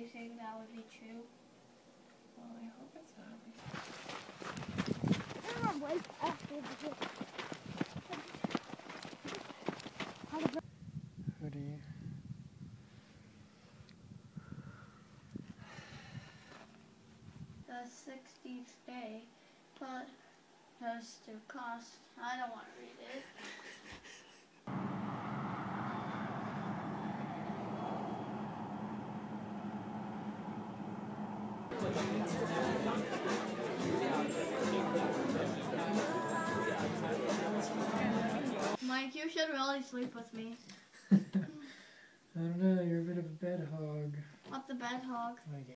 you think that would be true? Well, I hope it's not. Hoodie. The 60th day, but has to cost. I don't want to read it. Mike, you should really sleep with me. I don't know, you're a bit of a bed hog. What's a bed hog? Like